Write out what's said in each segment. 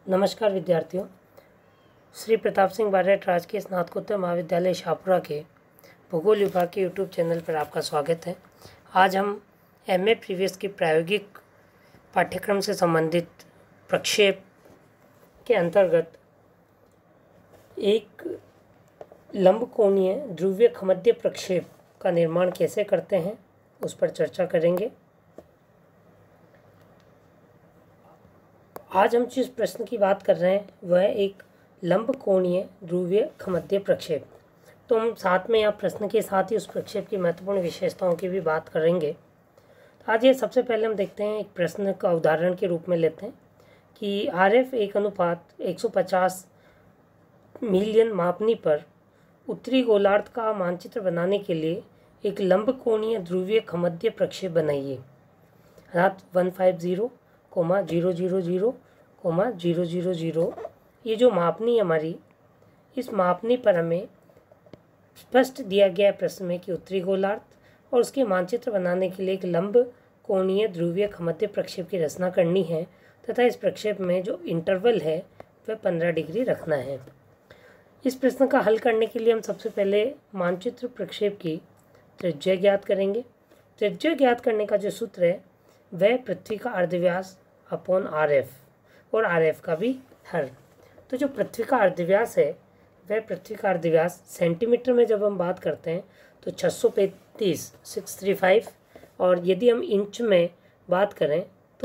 नमस्कार विद्यार्थियों, श्री प्रताप सिंह बारेट राजकीय स्नातकोत्तर महाविद्यालय शाहपुरा के भूगोल विभाग के यूट्यूब चैनल पर आपका स्वागत है। आज हम एमए प्रीवियस की प्रायोगिक पाठ्यक्रम से संबंधित प्रक्षेप के अंतर्गत एक लंबकोणीय ध्रुवीय खमद्य प्रक्षेप का निर्माण कैसे करते हैं उस पर चर्चा करेंगे। आज हम जिस प्रश्न की बात कर रहे हैं वह एक लंबकोणीय ध्रुवीय खमद्य प्रक्षेप। तो हम साथ में यहाँ प्रश्न के साथ ही उस प्रक्षेप की महत्वपूर्ण विशेषताओं की भी बात करेंगे। तो आज ये सबसे पहले हम देखते हैं, एक प्रश्न का उदाहरण के रूप में लेते हैं कि RF 1:150 मिलियन मापनी पर उत्तरी गोलार्ध का मानचित्र बनाने के लिए एक लंबकोणीय ध्रुवीय खमद्य प्रक्षेप बनाइए। अर्थात 150,000,000,000 ये जो मापनी हमारी, इस मापनी पर हमें स्पष्ट दिया गया प्रश्न में कि उत्तरी गोलार्ध और उसके मानचित्र बनाने के लिए एक लंबकोणीय ध्रुवीय खमद्य प्रक्षेप की रचना करनी है तथा इस प्रक्षेप में जो इंटरवल है वह 15 डिग्री रखना है। इस प्रश्न का हल करने के लिए हम सबसे पहले मानचित्र प्रक्षेप की त्रिज्या ज्ञात करेंगे। त्रिज्या ज्ञात करने का जो सूत्र है वह पृथ्वी का अर्धव्यास अपॉन RF और RF का भी हर। तो जो पृथ्वी का अर्धव्यास है वह पृथ्वी का अर्धव्यास सेंटीमीटर में जब हम बात करते हैं तो 635 और यदि हम इंच में बात करें तो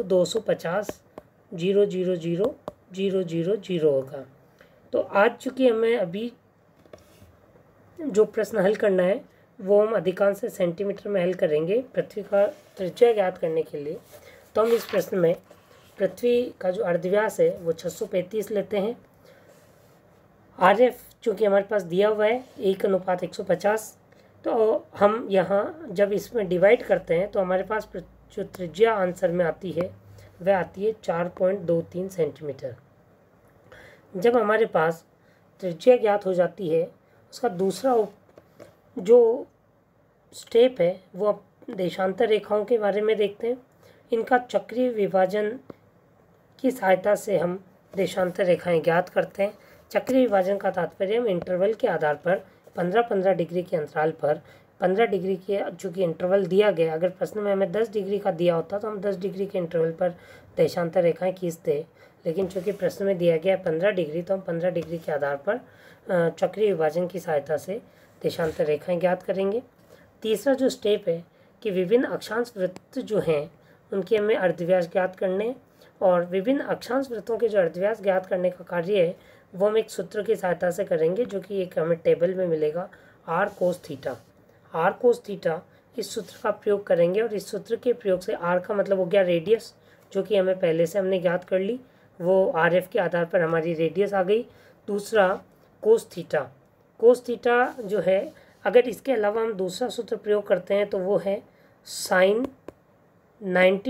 250,000,000 होगा। तो आज चूँकि हमें अभी जो प्रश्न हल करना है वो हम अधिकांश सेंटीमीटर में हल करेंगे पृथ्वी का त्रिज्या ज्ञात करने के लिए। तो हम इस प्रश्न में पृथ्वी का जो अर्धव्यास है वो 635 लेते हैं। RF चूँकि हमारे पास दिया हुआ है 1:150, तो हम यहाँ जब इसमें डिवाइड करते हैं तो हमारे पास जो त्रिज्या आंसर में आती है वह आती है 4.23 सेंटीमीटर। जब हमारे पास त्रिज्या ज्ञात हो जाती है, उसका दूसरा जो स्टेप है वो अब देशांतर रेखाओं के बारे में देखते हैं। इनका चक्रीय विभाजन की सहायता से हम देशांतर रेखाएं ज्ञात करते हैं। चक्रीय विभाजन का तात्पर्य हम इंटरवल के आधार पर 15-15 डिग्री के अंतराल पर 15 डिग्री के चूँकि इंटरवल दिया गया, अगर प्रश्न में हमें 10 डिग्री का दिया होता तो हम 10 डिग्री के इंटरवल पर देशांतर रेखाएं खींचते, लेकिन चूँकि प्रश्न में दिया गया 15 डिग्री तो हम 15 डिग्री के आधार पर चक्रीय विभाजन की सहायता से देशांतर रेखाएं ज्ञात करेंगे। तीसरा जो स्टेप है कि विभिन्न अक्षांश वृत्त जो हैं उनके हमें अर्धव्यास ज्ञात करने, और विभिन्न अक्षांश वृत्तों के जो अर्धव्यास ज्ञात करने का कार्य है वो हम एक सूत्र की सहायता से करेंगे जो कि एक हमें टेबल में मिलेगा, r cos थीटा। इस सूत्र का प्रयोग करेंगे और इस सूत्र के प्रयोग से r का मतलब हो गया रेडियस, जो कि हमें पहले से हमने ज्ञात कर ली, वो RF के आधार पर हमारी रेडियस आ गई। दूसरा cos थीटा जो है, अगर इसके अलावा हम दूसरा सूत्र प्रयोग करते हैं तो वो है sine 90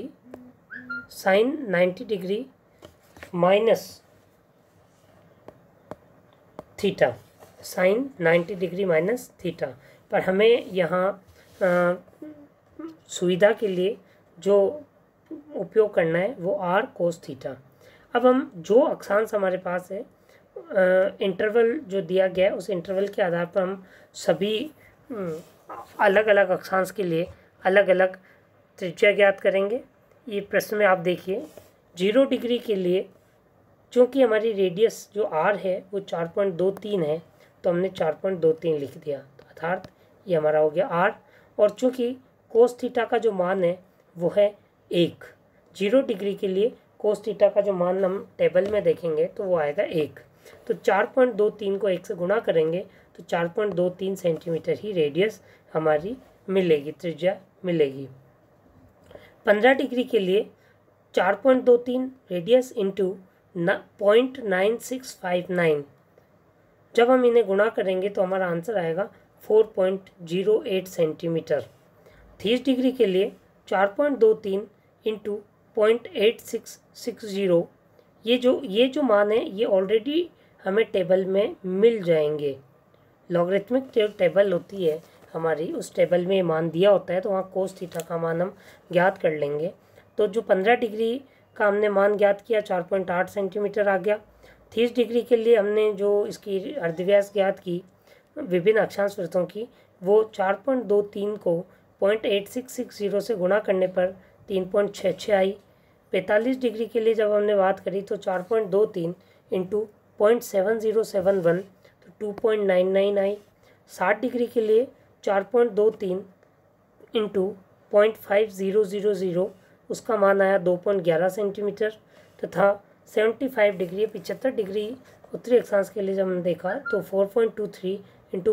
degree minus theta, sine 90 degree minus theta. पर हमें यहाँ सुविधा के लिए जो उपयोग करना है वो r cos थीटा। अब हम जो अक्षांश हमारे पास है, इंटरवल जो दिया गया है उस इंटरवल के आधार पर हम सभी अलग अलग अक्षांश के लिए अलग अलग त्रिज्या ज्ञात करेंगे। ये प्रश्न में आप देखिए 0 डिग्री के लिए चूँकि हमारी रेडियस जो r है वो 4.23 है तो हमने 4.23 लिख दिया, अर्थात ये हमारा हो गया r। और चूँकि कोस थीटा का जो मान है वो है 1, 0 डिग्री के लिए कोस थीटा का जो मान हम टेबल में देखेंगे तो वो आएगा 1। तो 4.23 को 1 से गुणा करेंगे तो 4.23 सेंटीमीटर ही रेडियस हमारी मिलेगी, त्रिज्या मिलेगी। 15 डिग्री के लिए 4.23 रेडियस इंटू 0.9659, जब हम इन्हें गुणा करेंगे तो हमारा आंसर आएगा 4.08 सेंटीमीटर। 30 डिग्री के लिए 4.23 इंटू 0.8660, ये जो मान है ये ऑलरेडी हमें टेबल में मिल जाएंगे। लॉगरिथमिक टेबल होती है हमारी, उस टेबल में मान दिया होता है तो वहाँ कोस थीटा का मान हम ज्ञात कर लेंगे। तो जो 15 डिग्री का हमने मान ज्ञात किया, 4.8 सेंटीमीटर आ गया। 30 डिग्री के लिए हमने जो इसकी अर्धव्यास ज्ञात की विभिन्न अक्षांश वृत्तों की, वो 4.23 को 0.8660 से गुणा करने पर 3.66 आई। 45 डिग्री के लिए जब हमने बात करी तो 4.23 इंटू 0.7071 तो 2.99 आई। 60 डिग्री के लिए 4.23 इंटू 0.5000 उसका मान आया 2.11 सेंटीमीटर, तथा 75 डिग्री 75 डिग्री उत्तरी अक्षांश के लिए जब हमने देखा तो 4.23 इंटू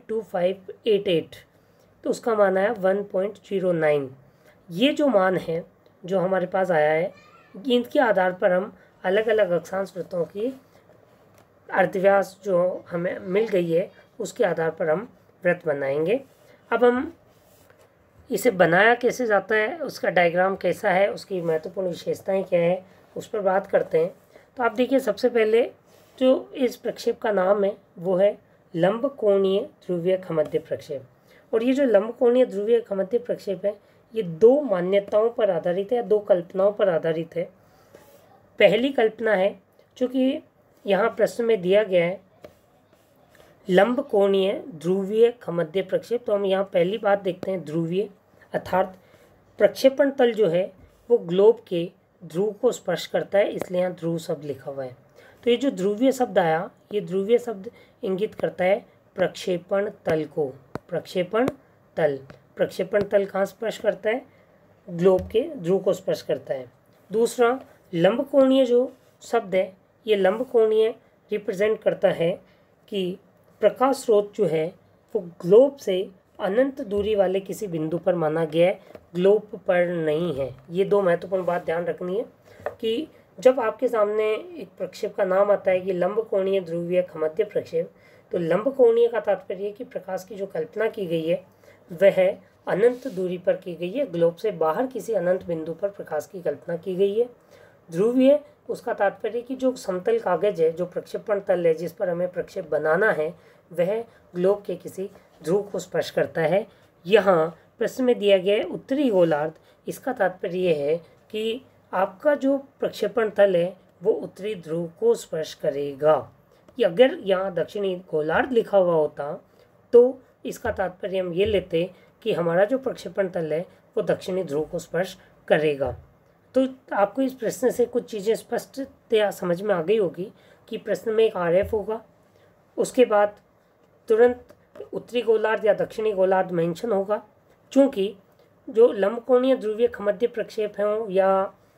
0.2588 तो उसका मान आया 1.09। ये जो मान है जो हमारे पास आया है, इनके आधार पर हम अलग अलग अक्षांश वृत्तों की अर्धव्यास जो हमें मिल गई है उसके आधार पर हम वृत्त बनाएंगे। अब हम इसे बनाया कैसे जाता है, उसका डायग्राम कैसा है, उसकी महत्वपूर्ण विशेषताएं क्या है, उस पर बात करते हैं। तो आप देखिए, सबसे पहले जो इस प्रक्षेप का नाम है वो है लंबकोणीय ध्रुवीय खमध्य प्रक्षेप। और ये जो लंबकोणीय ध्रुवीय खमध्य प्रक्षेप है, ये दो मान्यताओं पर आधारित है, दो कल्पनाओं पर आधारित है। पहली कल्पना है जो कि यहाँ प्रश्न में दिया गया है, लंबकोणीय ध्रुवीय खमध्य प्रक्षेप। तो हम यहाँ पहली बात देखते हैं, ध्रुवीय अर्थात प्रक्षेपण तल जो है वो ग्लोब के ध्रुव को स्पर्श करता है, इसलिए यहाँ ध्रुव शब्द लिखा हुआ है। तो ये जो ध्रुवीय शब्द आया, ये ध्रुवीय शब्द इंगित करता है प्रक्षेपण तल को। प्रक्षेपण तल कहाँ स्पर्श करता है? ग्लोब के ध्रुव को स्पर्श करता है। दूसरा, लंबकोणीय जो शब्द है, ये लंबकोणीय रिप्रेजेंट करता है कि प्रकाश स्रोत जो है वो ग्लोब से अनंत दूरी वाले किसी बिंदु पर माना गया है, ग्लोब पर नहीं है। ये दो महत्वपूर्ण बात ध्यान रखनी है कि जब आपके सामने एक प्रक्षेप का नाम आता है कि लंबकोणीय ध्रुवीय खमध्य प्रक्षेप, तो लंबकोणीय का तात्पर्य है कि प्रकाश की जो कल्पना की गई है वह अनंत दूरी पर की गई है, ग्लोब से बाहर किसी अनंत बिंदु पर प्रकाश की कल्पना की गई है। ध्रुवीय, उसका तात्पर्य कि जो समतल कागज है, जो प्रक्षेपण तल है जिस पर हमें प्रक्षेप बनाना है, वह ग्लोब के किसी ध्रुव को स्पर्श करता है। यहाँ प्रश्न में दिया गया है उत्तरी गोलार्ध, इसका तात्पर्य है कि आपका जो प्रक्षेपण तल है वो उत्तरी ध्रुव को स्पर्श करेगा। कि अगर यहाँ दक्षिणी गोलार्ध लिखा हुआ होता तो इसका तात्पर्य हम ये लेते कि हमारा जो प्रक्षेपण तल है वो दक्षिणी ध्रुव को स्पर्श करेगा। तो आपको इस प्रश्न से कुछ चीज़ें स्पष्टतया समझ में आ गई होगी कि प्रश्न में एक आरएफ होगा, उसके बाद तुरंत उत्तरी गोलार्ध या दक्षिणी गोलार्ध मेंशन होगा। चूँकि जो लंबकोणीय ध्रुवीय खमध्य प्रक्षेप हों या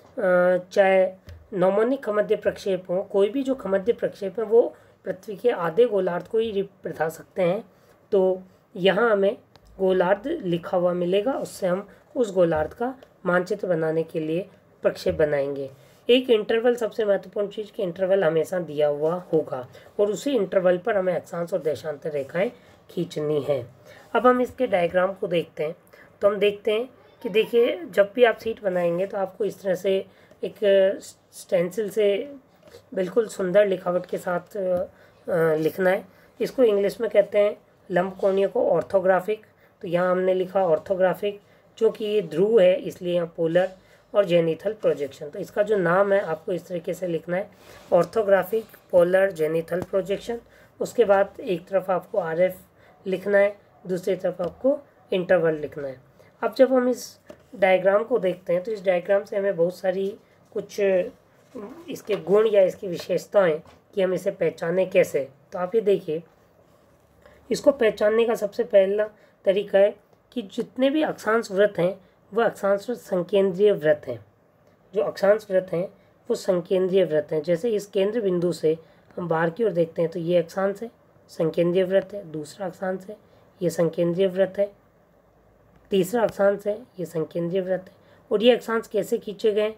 चाहे नौमोनिक खमध्य प्रक्षेप हों, कोई भी जो खमध्य प्रक्षेप है वो पृथ्वी के आधे गोलार्ध को ही बता सकते हैं। तो यहाँ हमें गोलार्ध लिखा हुआ मिलेगा, उससे हम उस गोलार्ध का मानचित्र बनाने के लिए प्रक्षेप बनाएंगे। एक इंटरवल, सबसे महत्वपूर्ण चीज़ कि इंटरवल हमेशा दिया हुआ होगा और उसी इंटरवल पर हमें अक्षांश और देशांतर रेखाएं खींचनी है। अब हम इसके डायग्राम को देखते हैं। तो हम देखते हैं कि देखिए, जब भी आप सीट बनाएंगे तो आपको इस तरह से एक स्टेंसिल से बिल्कुल सुंदर लिखावट के साथ लिखना है। इसको इंग्लिश में कहते हैं लंबकोणीय को ऑर्थोग्राफिक। तो यहाँ हमने लिखा ऑर्थोग्राफिक, क्योंकि ये ध्रुव है इसलिए यहाँ पोलर और जेनिथल प्रोजेक्शन। तो इसका जो नाम है आपको इस तरीके से लिखना है, ऑर्थोग्राफिक, पोलर, जेनिथल प्रोजेक्शन। उसके बाद एक तरफ आपको आरएफ लिखना है, दूसरी तरफ आपको इंटरवल लिखना है। अब जब हम इस डायग्राम को देखते हैं तो इस डायग्राम से हमें बहुत सारी कुछ इसके गुण या इसकी विशेषताएं कि हम इसे पहचाने कैसे। तो आप ये देखिए, इसको पहचानने का सबसे पहला तरीका है कि जितने भी अक्षांश वृत्त हैं वह अक्षांश वृत्त संकेंद्रीय वृत्त हैं। जो अक्षांश वृत्त हैं वो संकेंद्रीय वृत्त हैं। जैसे इस केंद्र बिंदु से हम बाहर की ओर देखते हैं तो ये अक्षांश है, संकेंद्रीय वृत्त है। दूसरा अक्षांश है, ये संकेंद्रीय वृत्त है। तीसरा अक्षांश है, ये संकेंद्रीय वृत्त है। और ये अक्षांश कैसे खींचे गए?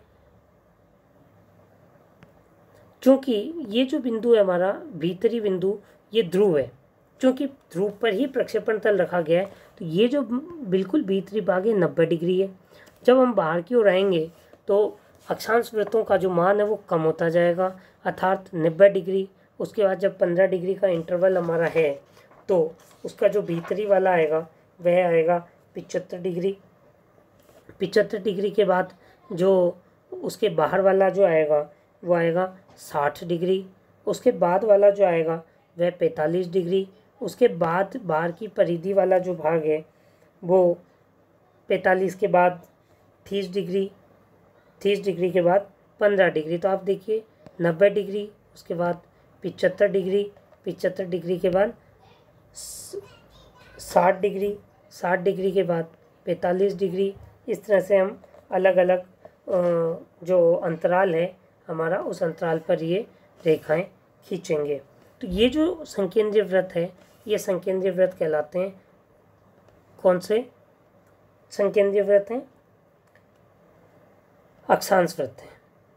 क्योंकि ये जो बिंदु है हमारा भीतरी बिंदु, ये ध्रुव है। क्योंकि ध्रुव पर ही प्रक्षेपण तल रखा गया है, तो ये जो बिल्कुल भीतरी भाग है 90 डिग्री है। जब हम बाहर की ओर आएंगे तो अक्षांश वृत्तों का जो मान है वो कम होता जाएगा, अर्थात 90 डिग्री। उसके बाद जब 15 डिग्री का इंटरवल हमारा है तो उसका जो भीतरी वाला आएगा वह आएगा 75 डिग्री। 75 डिग्री के बाद जो उसके बाहर वाला जो आएगा वो आएगा 60 डिग्री, उसके बाद वाला जो आएगा वह 45 डिग्री, उसके बाद बाहर की परिधि वाला जो भाग है वो 45 के बाद 30 डिग्री, 30 डिग्री के बाद 15 डिग्री। तो आप देखिए 90 डिग्री, उसके बाद 75 डिग्री, 75 डिग्री के बाद 60 डिग्री, 60 डिग्री के बाद 45 डिग्री। इस तरह से हम अलग अलग जो अंतराल है हमारा, उस अंतराल पर ये रेखाएं खींचेंगे। तो ये जो संकेंद्रीय वृत्त है, ये संकेंद्रीय वृत्त कहलाते हैं। कौन से संकेंद्रीय वृत्त हैं? अक्षांश वृत्त है।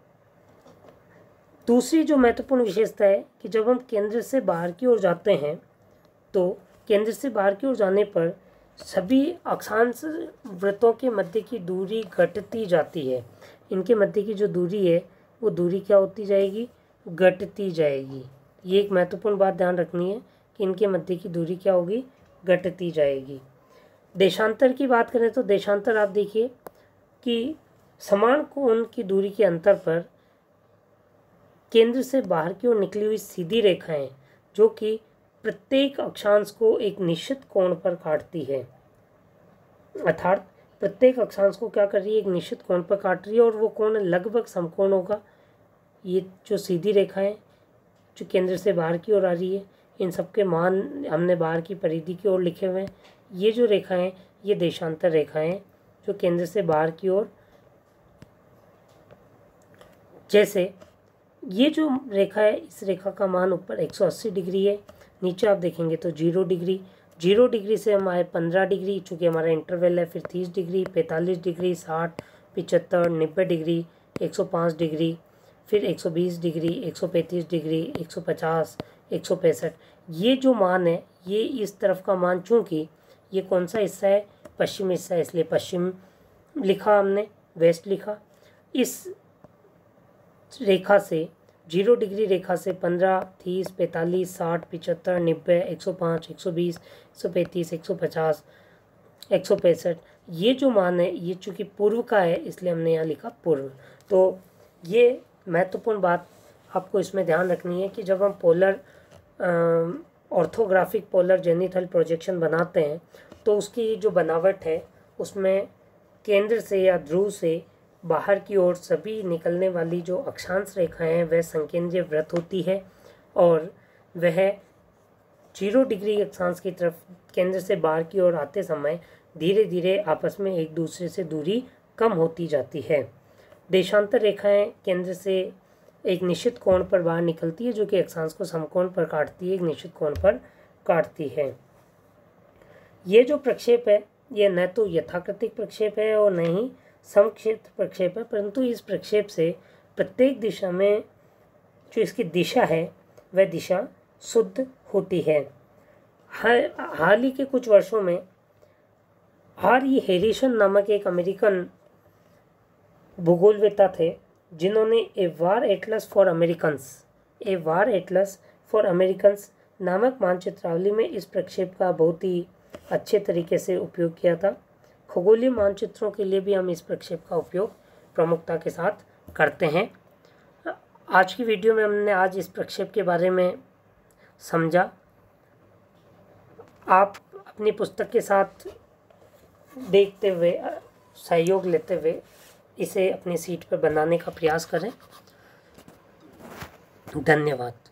दूसरी जो महत्वपूर्ण विशेषता है कि जब हम केंद्र से बाहर की ओर जाते हैं तो केंद्र से बाहर की ओर जाने पर सभी अक्षांश वृत्तों के मध्य की दूरी घटती जाती है। इनके मध्य की जो दूरी है वो दूरी क्या होती जाएगी? घटती जाएगी। ये एक महत्वपूर्ण बात ध्यान रखनी है कि इनके मध्य की दूरी क्या होगी? घटती जाएगी। देशांतर की बात करें तो देशांतर आप देखिए कि समान कोण की दूरी के अंतर पर केंद्र से बाहर की ओर निकली हुई सीधी रेखाएं जो कि प्रत्येक अक्षांश को एक निश्चित कोण पर काटती है, अर्थात प्रत्येक अक्षांश को क्या कर रही है? एक निश्चित कोण पर काट रही है और वो कोण लगभग समकोण होगा। ये जो सीधी रेखाएं जो केंद्र से बाहर की ओर आ रही है, इन सब के मान हमने बाहर की परिधि की ओर लिखे हुए हैं। ये जो रेखाएं, ये देशांतर रेखाएं जो केंद्र से बाहर की ओर, जैसे ये जो रेखा है, इस रेखा का मान ऊपर 180 डिग्री है, नीचे आप देखेंगे तो 0 डिग्री। 0 डिग्री से हम आए 15 डिग्री, चूँकि हमारा इंटरवल है, फिर 30 डिग्री, 45 डिग्री, 60, 75, 90 डिग्री, 105 डिग्री, फिर 120 डिग्री, 135 डिग्री, 150, 165। ये जो मान है, ये इस तरफ का मान, चूँकि ये कौन सा हिस्सा है? पश्चिम हिस्सा है, इसलिए पश्चिम लिखा हमने, वेस्ट लिखा। इस रेखा से 0 डिग्री रेखा से 15, 30, 45, 60, 75, 90, 105, 120, 135, 150, 165, ये जो मान है ये चूँकि पूर्व का है इसलिए हमने यहाँ लिखा पूर्व। तो ये महत्वपूर्ण बात आपको इसमें ध्यान रखनी है कि जब हम polar orthographic polar zenithal projection बनाते हैं तो उसकी जो बनावट है उसमें केंद्र से या ध्रुव से बाहर की ओर सभी निकलने वाली जो अक्षांश रेखाएं हैं वह संकेंद्रीय वृत्त होती है और वह 0 डिग्री अक्षांश की तरफ केंद्र से बाहर की ओर आते समय धीरे धीरे आपस में एक दूसरे से दूरी कम होती जाती है। देशांतर रेखाएं केंद्र से एक निश्चित कोण पर बाहर निकलती है जो कि अक्षांश को समकोण पर काटती है, एक निश्चित कोण पर काटती है। ये जो प्रक्षेप है ये न तो यथाकृतिक प्रक्षेप है और न ही समक्षेत्र प्रक्षेप है, परंतु इस प्रक्षेप से प्रत्येक दिशा में जो इसकी दिशा है वह दिशा शुद्ध होती है। हाल ही के कुछ वर्षों में R.E. हैरिसन नामक एक अमेरिकन भूगोलवेत्ता थे जिन्होंने a war atlas for Americans नामक मानचित्रावली में इस प्रक्षेप का बहुत ही अच्छे तरीके से उपयोग किया था। खगोलीय मानचित्रों के लिए भी हम इस प्रक्षेप का उपयोग प्रमुखता के साथ करते हैं। आज की वीडियो में हमने आज इस प्रक्षेप के बारे में समझा। आप अपनी पुस्तक के साथ देखते हुए, सहयोग लेते हुए इसे अपनी सीट पर बनाने का प्रयास करें। धन्यवाद।